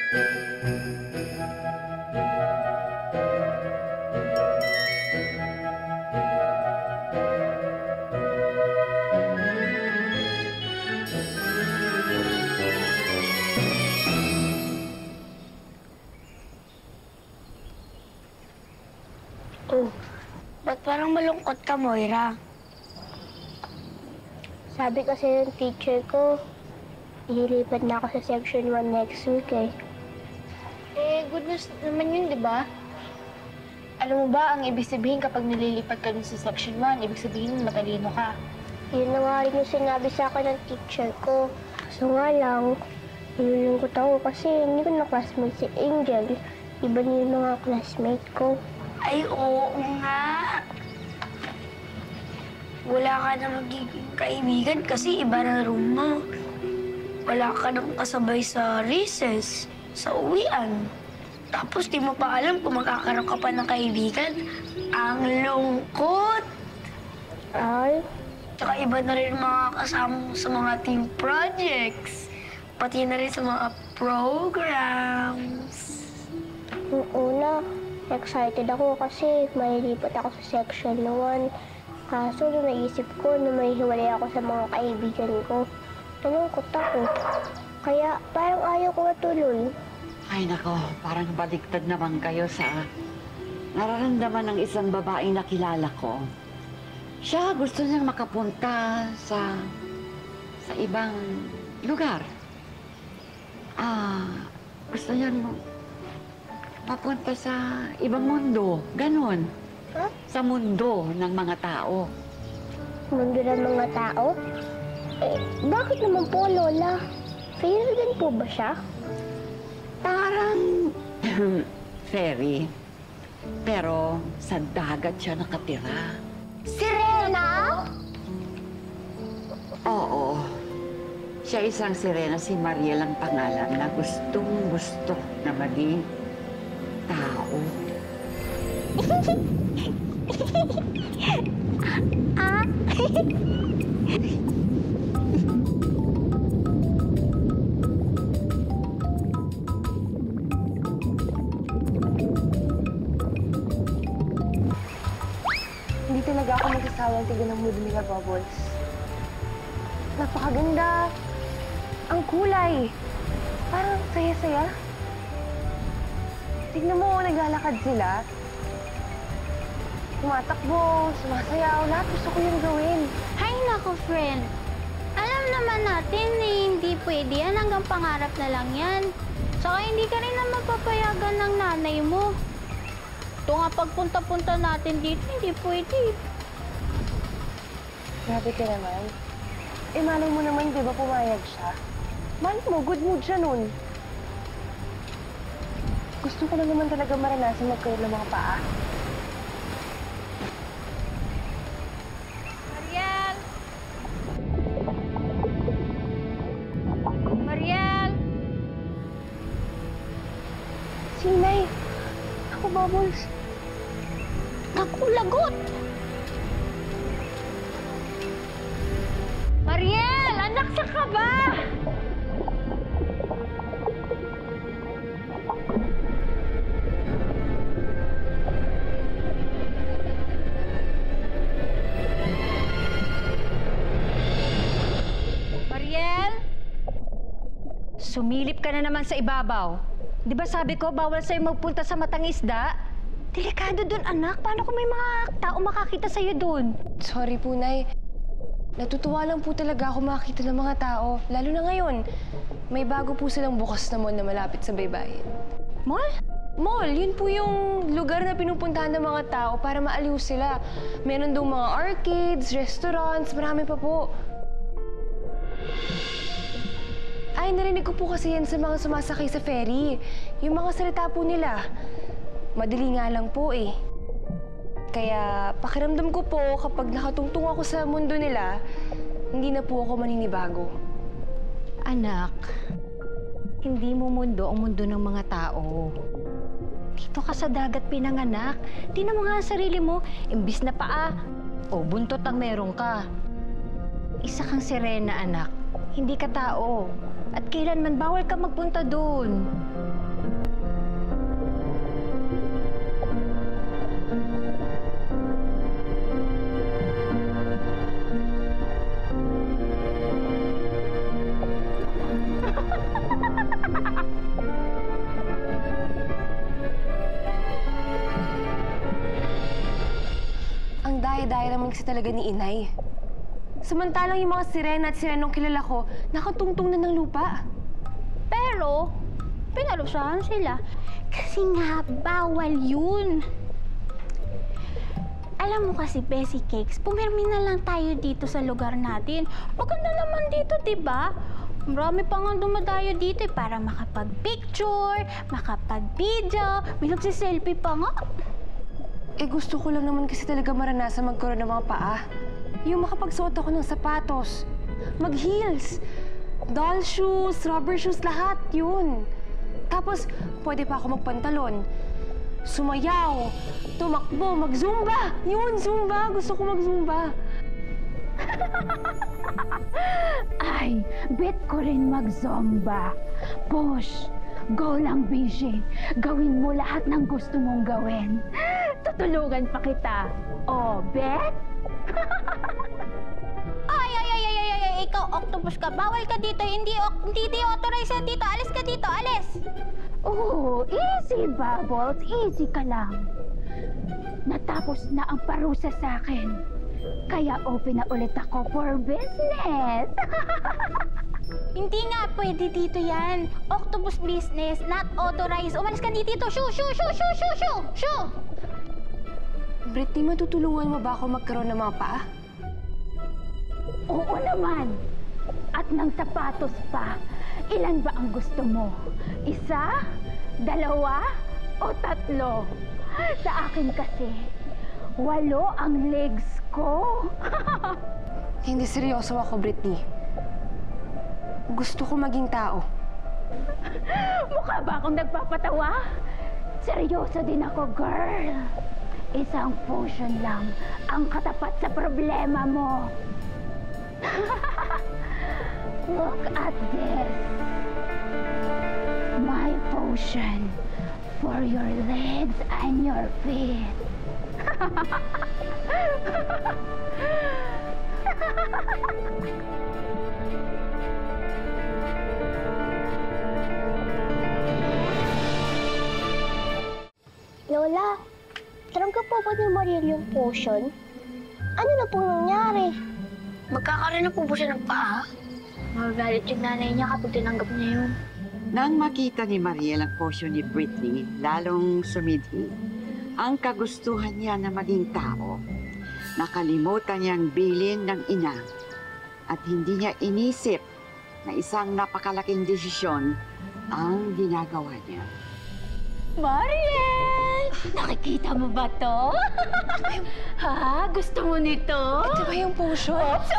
Oh, ba't parang malungkot ka, Moira? Sabi kasi ng teacher ko, ililipat na ako sa Section 1 next week eh. Good news naman yun, di ba? Alam mo ba, ang ibig sabihin kapag nililipat ka dun sa Section 1, ibig sabihin matalino ka. Yun na nga rin yung sinabi sa akin ng teacher ko. Kaso nga lang, nilulungkot ako kasi hindi ko na classmate si Angel. Iba niya yung mga classmate ko. Ay, oo nga. Wala ka na magiging kaibigan kasi iba na room mo. Wala ka nang kasabay sa recess, sa uwian. Tapos di mo pa alam kung magkakaroon ka pa ng kaibigan. Ang lungkot! Ay? Tsaka iba na rin mga kasama mo sa mga team projects. Pati na rin sa mga programs. Noong una, excited ako kasi malilipat ako sa Section 1. Kaso naisip ko na may hiwalay ako sa mga kaibigan ko. Nalungkot ako. Kaya parang ayaw ko matuloy. Ay nako, parang baligtad naman kayo sa nararamdaman ng isang babaeng nakilala ko. Siya gusto niyang makapunta sa ibang lugar. Gusto niyang mapunta sa ibang mundo. Ganon. Huh? Sa mundo ng mga tao. Mundo ng mga tao? Bakit naman po, Lola? Fairy din po ba siya? Parang fairy. Pero sa dagat siya nakatira. Sirena? Oo. Siya isang sirena, si Marielle ang pangalan na gustong-gusto na maging tao. Hindi talaga ako magsasawang tignan ng mood nila, Bubbles. Napakaganda. Ang kulay. Parang saya-saya. Tignan mo, naglalakad sila. Tumatakbo, sumasayaw, lahat gusto ko yung gawin. Hay nako, friend. Alam naman natin hindi pwede yan. Hanggang pangarap na lang yan. Saka hindi ka rin naman papayagan ng nanay mo. Ito nga pagpunta-punta natin dito, hindi pwede. Grabe ka naman. Malay mo naman, di ba pumayag siya? Malay mo, good mood siya nun. Gusto ko na naman talaga maranasan magkaroon ng mga paa. Marielle! Sinay! Ako, Bubbles. Naku, lagot! Marielle! Anak, sa ka ba? Marielle? Sumilip ka na naman sa ibabaw. Di ba sabi ko, bawal sa'yo magpunta sa matang isda? Delikado dun, anak. Paano kung may mga tao makakita sa'yo dun? Sorry po, Nay. Natutuwa lang po talaga ako makakita ng mga tao. Lalo na ngayon. May bago po silang bukas na mall na malapit sa baybayin. Mall? Mall, yun po yung lugar na pinupuntahan ng mga tao para maaliw sila. Meron doon mga arcades, restaurants, marami pa po. Ay, narinig ko po kasi yan sa mga sumasakay sa ferry. Yung mga salita po nila. Madali nga lang po eh. Kaya pakiramdam ko po kapag nakatungtong ako sa mundo nila, hindi na po ako maninibago. Anak, hindi mo mundo ang mundo ng mga tao. Dito ka sa dagat pinanganak. Tingnan mo nga ang sarili mo, imbis na paa o buntot ang meron ka. Isa kang sirena, anak. Hindi ka tao. At kailanman bawal ka magpunta doon. Ang daya-daya naman kasi talaga ni Inay. Samantalang yung mga sirena at sirenong kilala ko, nakatungtong na ng lupa. Pero, pinarusahan sila. Kasi nga, bawal yun. Alam mo kasi, Bessie Cakes, pumirmi na lang tayo dito sa lugar natin. Maganda naman dito, diba? Marami pa nga dumadayo dito para makapag-picture, makapag-video, may nagsiselfie pa nga. Gusto ko lang naman kasi talaga maranasan magkaroon ng mga paa. Yung makapagsuot ako ng sapatos, mag-heels, doll shoes, rubber shoes, lahat yun. Tapos, pwede pa ako magpantalon, sumayaw, tumakbo, mag-zumba. Yun, zumba. Gusto ko mag-zumba. Ay, bet ko rin mag-zumba. Push, go lang, Bishi. Gawin mo lahat ng gusto mong gawin. Tutulungan pa kita. Oh, bet? Ay, ikaw, octopus ka. Bawal ka dito. Hindi authorized yan dito. Alis ka dito, alis. Oh, easy, Bubbles. Easy ka lang. Natapos na ang parusa sa akin. Kaya open na ulit ako for business. Hindi nga pwede dito yan. Octopus business, not authorized. Umalis ka dito. Shoo! Britney, matutulungan mo ba ako magkaroon ng mga paa? Oo naman. At ng sapatos pa. Ilan ba ang gusto mo? 1, 2, o 3? Sa akin kasi, 8 ang legs ko. Hindi seryoso ako, Britney. Gusto ko maging tao. Mukha ba akong nagpapatawa? Seryoso din ako, girl. Isang potion lang ang katapat sa problema mo. Look at this. My potion for your legs and your feet. Lola, tanggap po ba ni Marielle yung potion? Ano na pong nangyari? Magkakaroon na po ba siya ng paa? Magagalit yung nanay niya kapag tinanggap niya yun. Nang makita ni Marielle ang potion ni Britney, lalong sumidhi. Ang kagustuhan niya na maging tao. Nakalimutan niyang bilin ng ina. At hindi niya inisip na isang napakalaking desisyon ang ginagawa niya. Marielle! Nakikita mo ba to? Ha? Gusto mo nito? Ito ba yung potion? Ops!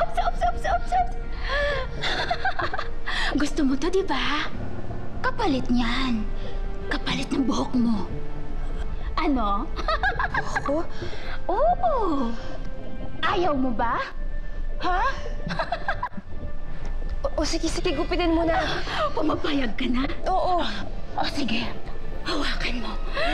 Gusto mo to, di ba? Kapalit niyan. Kapalit ng buhok mo. Ano? Ako? Oo! Ayaw mo ba? Ha? O sige, gupitin mo na. Pumapayag ka na? Oo. O sige, hawakan mo.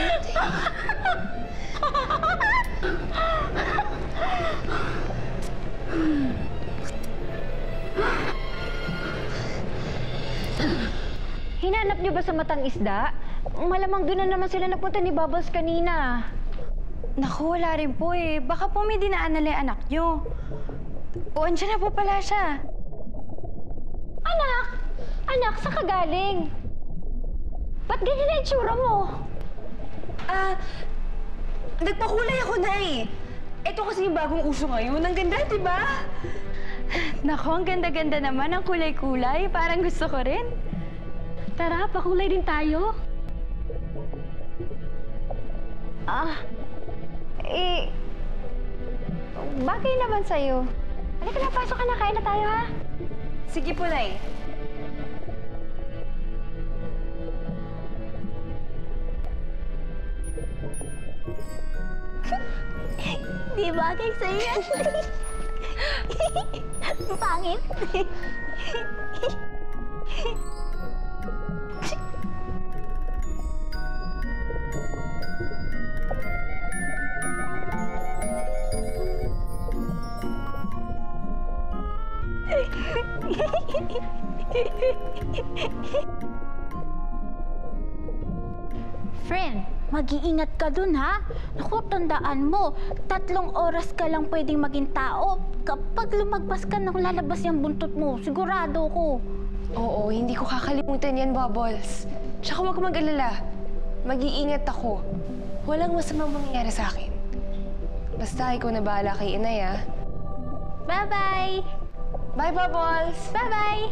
Hinanap niyo ba sa matang isda? Malamang doon na naman sila napunta ni Bubbles kanina. Naku, wala rin po eh. Baka po may dinaan na lang anak niyo. O, andyan na po pala siya. Anak! Anak, saan ka galing? Ba't ganyan na itsura mo? Nagpakulay ako na eh. Ito kasi yung bagong uso ngayon. Ang ganda, di ba? Naku, ang ganda-ganda naman ang kulay-kulay. Parang gusto ko rin. Tara, pakulay din tayo. Bagay naman sa'yo. Halika na, pasok ka na. Kain na tayo, ha? Sige po, Nay. Di bagay sa'yo yan. Pangit. Friend, mag-iingat ka dun, ha? Naku, tandaan mo, 3 oras ka lang pwedeng maging tao. Kapag lumagpas ka nang lalabas yung buntot mo, sigurado ko. Oo, hindi ko kakalimutan yan, Bubbles. Tsaka huwag mag-alala. Mag-iingat ako. Walang masamang mangyayari sa akin. Basta ikaw na bahala kay Inay, ah. Bye-bye! Bye, Bubbles! Bye-bye!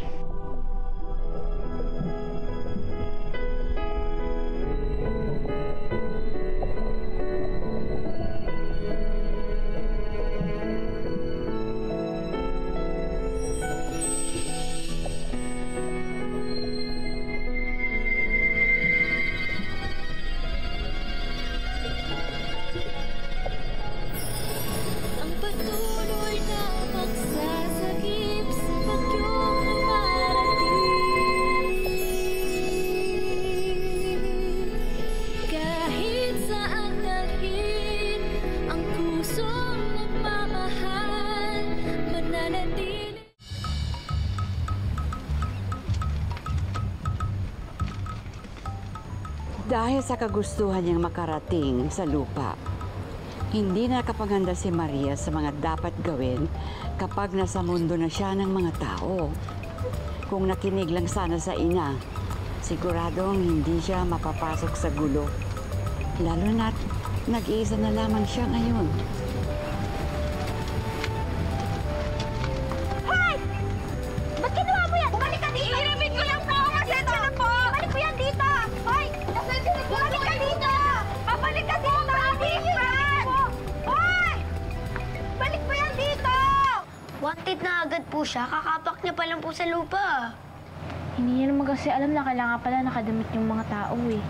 Dahil sa kagustuhan niyang makarating sa lupa, hindi nakapaghanda si Maria sa mga dapat gawin kapag nasa mundo na siya ng mga tao. Kung nakinig lang sana sa ina, siguradong hindi siya mapapasok sa gulo. Lalo na't nag-iisa na lamang siya ngayon. Hoy! Ba't ginawa mo yan? Bumalik ka dito! Iiramid ko lang po! Pasensya na po! Balik mo yan dito! Hoy! Pasensya na po! Balik ka dito! Babalik ka dito! Hoy! Balik mo yan dito! Wanted na agad po siya. Kakapak niya pa lang po sa lupa. Hindi niya naman kasi alam na kailangan pala nakadamit yung mga tao eh.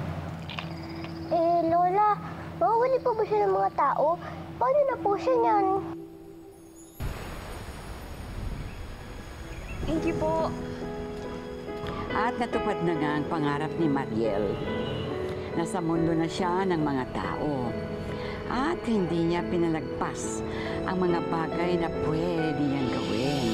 Lola, mawawali po ba siya ng mga tao? Paano na po siya niyan? Thank you po. At natupad na nga ang pangarap ni Marielle. Nasa mundo na siya ng mga tao. At hindi niya pinalagpas ang mga bagay na pwede niyang gawin.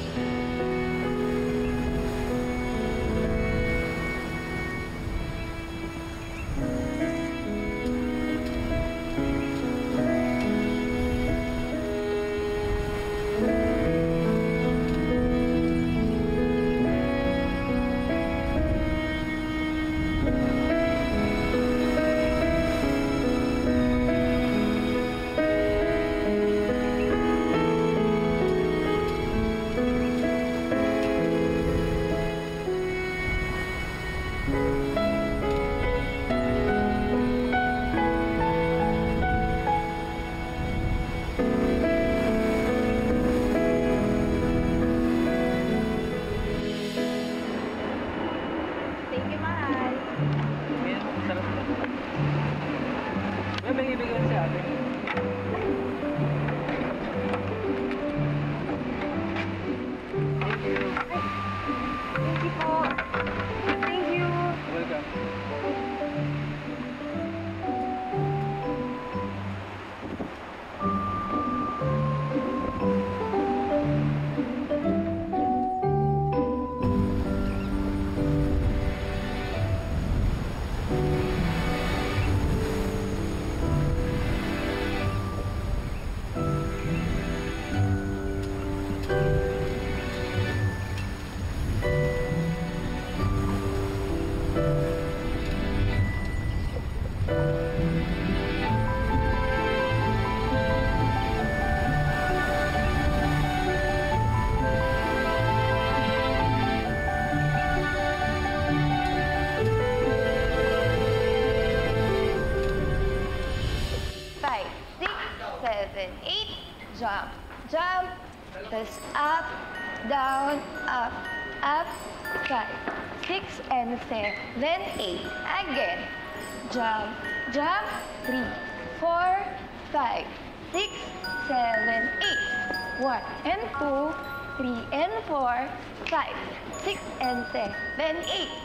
Jump, jump, tas up, down, up, up, 5, 6, and 7, 8. Again. Jump, jump, 3, 4, 5, 6, 7, 8. 1 and 2, 3 and 4, 5, 6, and 7,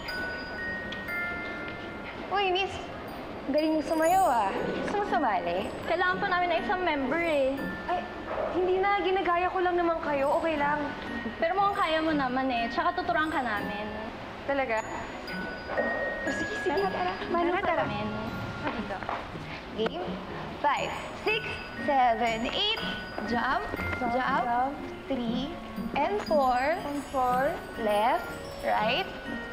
8. Uy, miss. Galing mo sumayaw ah. Gusto mo sumali? Kailangan pa namin ng isang member eh. Ay, hindi na. Ginagaya ko lang naman kayo. Okay lang. Pero mukhang kaya mo naman eh. Tsaka tuturuan ka namin. Talaga? O sige, sige. Tara. Game. 5, 6, 7, 8. Jump. 3 and 4. Left, right.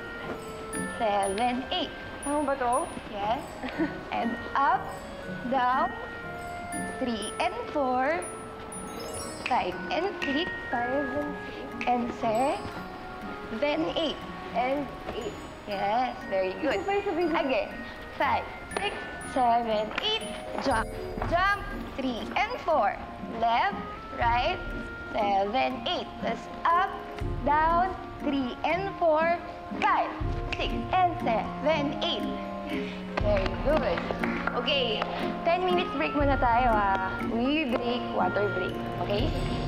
7, 8. Ano ba to? Yes. And up, down. 3 and 4. 5 and 6. And 7, 8. And 8. Yes, very good. Again. 5, 6, 7, 8. Jump. 3 and 4. Left, right. 7, 8. That's up, down. 3 and 4. 5, 6, and 7, 8. Very good. Okay, 10 minutes break muna tayo, ha? We break, water break. Okay?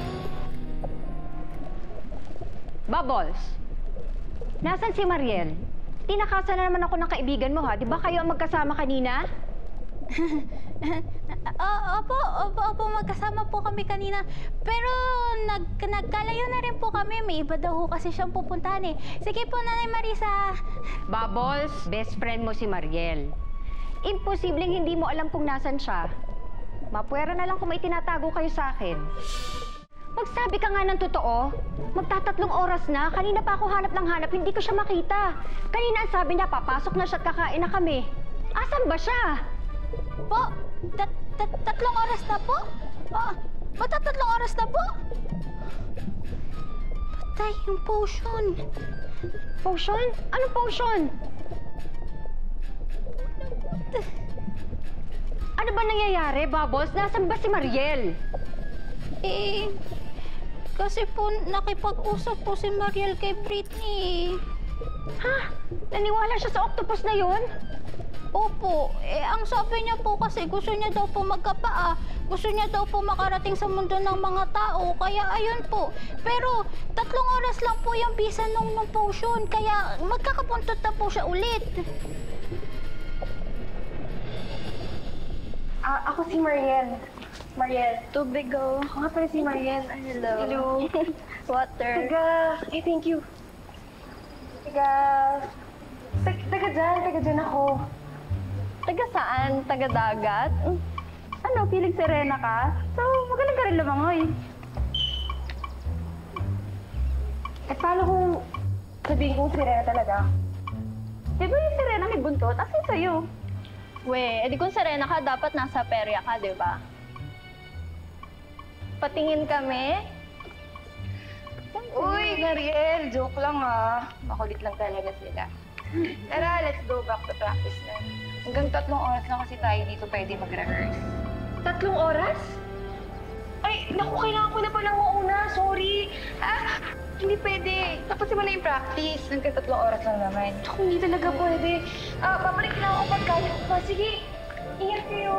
Bubbles! Nasaan si Marielle? Tinakasan na naman ako ng kaibigan mo, ha? Di ba kayo ang magkasama kanina? Opo, magkasama po kami kanina. Pero nagkalayo na rin po kami. May iba daw ho kasi siyang pupuntahan eh. Sige po, Nanay Marisa. Bubbles, best friend mo si Marielle. Imposibleng hindi mo alam kung nasan siya. Mapwera na lang kung may tinatago kayo sa akin. Magsabi ka nga ng totoo. Magtatatlong oras na. Kanina pa ako hanap ng hanap, hindi ko siya makita. Kanina ang sabi niya, papasok na siya at kakain na kami. Asan ba siya? Po, 3 oras na po? Magta-3 oras na po? Patay yung potion. Potion? Anong potion? Ano ba nangyayari, Bubbles? Nasaan ba si Marielle? Kasi po nakipag-usap po si Marielle kay Britney. Ha? Naniwala siya sa octopus na yun? Opo, ang sabi niya po kasi gusto niya daw po magkapaa. Gusto niya daw po makarating sa mundo ng mga tao. Kaya ayun po. Pero 3 oras lang po yung bisa ng potion. Kaya magkakapuntot na po siya ulit. Ako si Marielle. Tubig go. Ako nga pala si Marielle. Hello. Water. Thank you. Taga dyan ako. Taga saan? Taga dagat? Ano, feeling serena ka? So, magaling ka rin lumangoy. Paano kung sabihin kong sirena talaga? Di ba yung serena may buntot? Asin sa'yo? Edi kung serena ka, dapat nasa perya ka, di ba? Patingin kami. Uy, Marielle, joke lang ha. Makulit lang talaga sila. Tara, let's go back to practice na. Hanggang 3 oras lang kasi tayo dito pwede mag-rehearse. 3 oras? Ay, naku, kailangan ko na palang mauna. Sorry. Hindi pwede. Tapusin mo na yung practice. Hanggang 3 oras lang naman. Naku, hindi talaga pwede. Babalik na ako pag kaya ko pa. Sige, ingat kayo.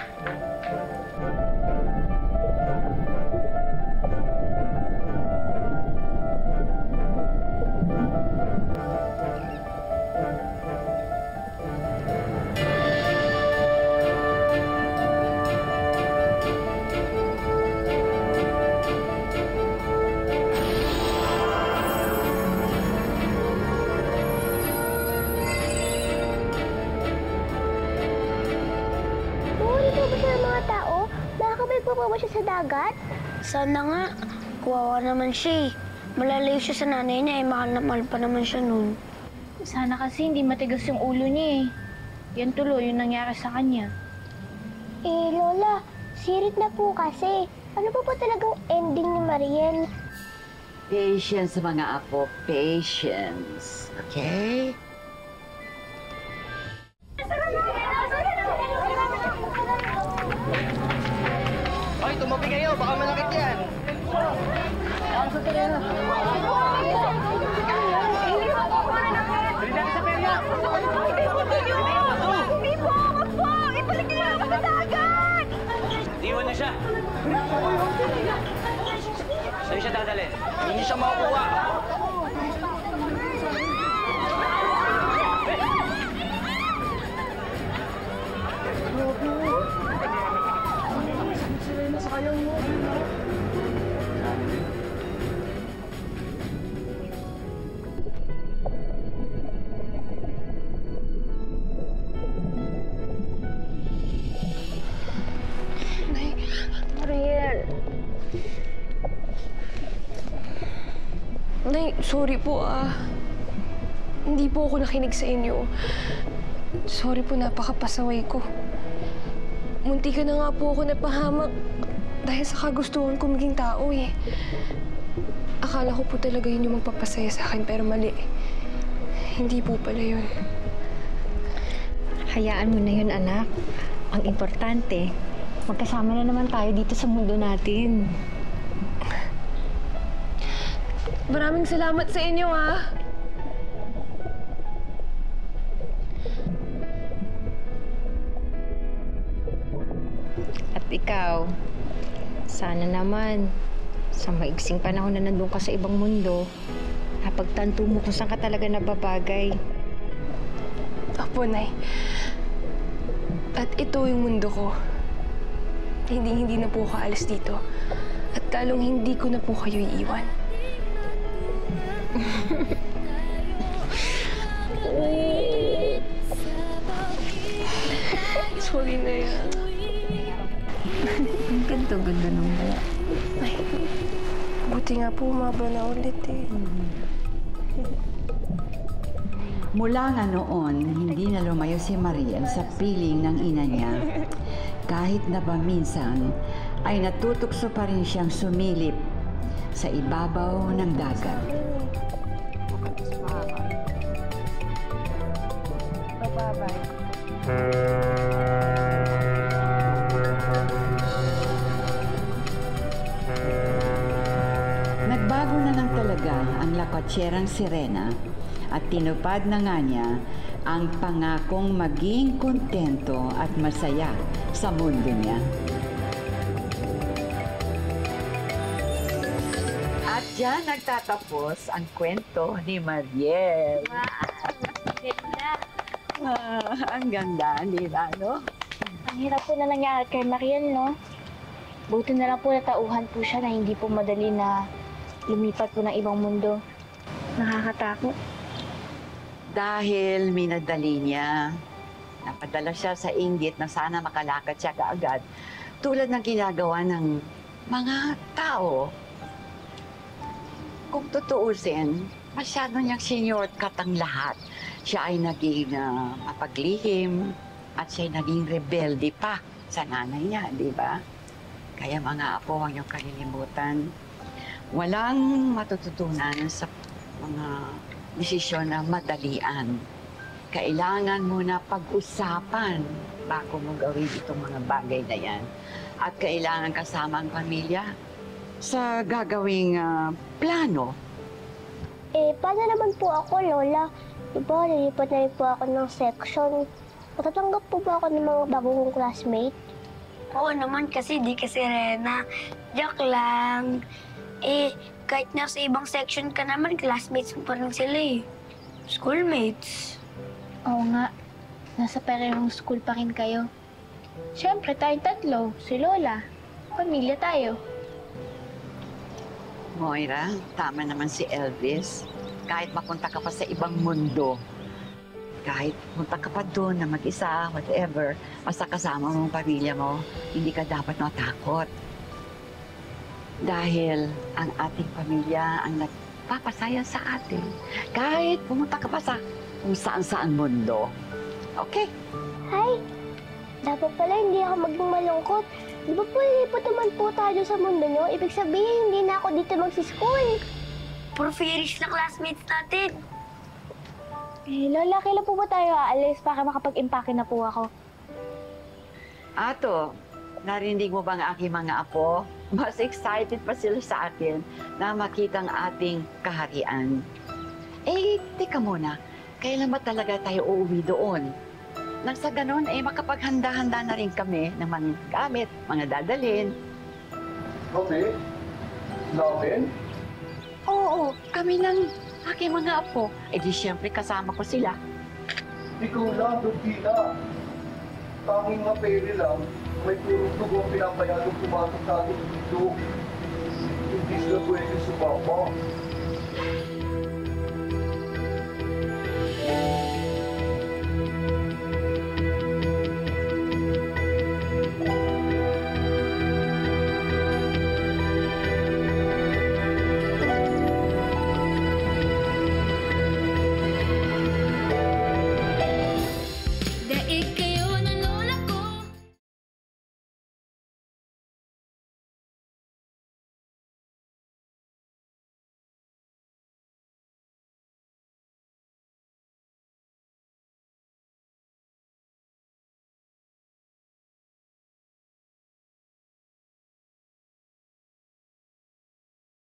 Nakakapagpapa ba siya sa dagat? Sana nga. Kuwawa naman siya eh. Malalayo siya sa nanay niya eh. Mahal na mahal pa naman siya nun. Sana kasi hindi matigas yung ulo niya eh. Yan tuloy yung nangyari sa kanya. Lola, sirit na po kasi. Ano pa talagang ending ni Marielle? Patience, mga apo. Patience. Okay? Hoy, tumabi kayo. Baka malakit yan. Dali natin sa perya. Hindi po! Wag po! Ibalik niyo ako sa dagat! Iwan na siya. Saan siya dadalhin? Hindi niyo siya makukuha. Sorry po, Hindi po ako nakinig sa inyo. Sorry po, napakapasaway ko. Munti ka na nga po ako napahamak dahil sa kagustuhan ko maging tao eh. Akala ko po talaga yun yung magpapasaya sa akin, pero mali. Hindi po pala yun. Hayaan mo na yun, anak. Ang importante, magkasama na naman tayo dito sa mundo natin. Maraming salamat sa inyo, At ikaw, sana naman, sa maigsing panahon na nandun ka sa ibang mundo, napagtanto mo kung saan ka talaga nababagay. Apo, Nay. At ito yung mundo ko. Hindi na po ako aalis dito. At lalong hindi ko na po kayo iiwan. Sorry na yan. Ang ganda-ganda ng buhok. Ay, buti nga po umaba na ulit eh. Mula nga noon, hindi na lumayo si Marielle sa piling ng ina niya. Kahit na ba minsan, ay natutukso pa rin siyang sumilip sa ibabaw ng dagat. Nagbago na lang talaga ang lakwatsyerang sirena at tinupad na nga niya ang pangakong maging kontento at masaya sa mundo niya. At diyan nagtatapos ang kwento ni Marielle. Ang ganda, di ba, no? Ang hirap po na nangyari kay Marielle, no? Buti na lang po natauhan po siya na hindi po madali na lumipat po ng ibang mundo. Nakakatakot. Dahil minadali niya, napadala siya sa inggit na sana makalakad siya kaagad, tulad ng ginagawa ng mga tao. Kung tutuusin, masyado niyang sinyortcut ang lahat. Siya ay naging mapaglihim at siya ay naging rebelde pa sa nanay niya, di ba? Kaya mga apo, huwag niyong kalilimutan. Walang matututunan sa mga desisyon na madalian. Kailangan mo na pag-usapan bago mo gawin itong mga bagay na yan. At kailangan kasama ang pamilya sa gagawing plano. Paano naman po ako, Lola? Diba, lilipat na rin po ako ng section. Matatanggap po ba ako ng mga bagong classmate? Oo naman kasi di ka sirena. Joke lang. Kahit nasa ibang section ka naman, classmates mo pa rin sila eh. Schoolmates. Oo nga. Nasa parehong school pa rin kayo. Siyempre, tayong tatlo. Si Lola. Pamilya tayo. Moira, tama naman si Elvis. Kahit mapunta ka pa sa ibang mundo, kahit punta ka pa doon na mag-isa, whatever, basta kasama mo ang pamilya mo, hindi ka dapat matakot. Dahil ang ating pamilya ang nagpapasaya sa atin. Kahit pumunta ka pa sa kung saan-saan mundo. Okay? Hi! Dapat pala hindi ako maging malungkot. Di ba po lilipat naman po tayo sa mundo nyo? Ibig sabihin, hindi na ako dito magsischool. Puro finish na classmates natin. Lola, kailan po ba tayo aalis para makapag-impake na po ako? Ato, narinig mo ba ang aking mga apo? Mas excited pa sila sa atin na makita ang ating kaharian. Teka muna, kailan ba talaga tayo uuwi doon? Nang sa ganun, makapaghanda-handa na rin kami ng mga gamit, mga dadalhin. Okay. Namin? Oo, kami ng aking mga apo. Di siyempre kasama ko sila. Ikaw lang, Dugina. Tanging nga pere lang, may purong dugo ang pinapayagang pumasok sa ating dito. Hindi sila pwede sumama.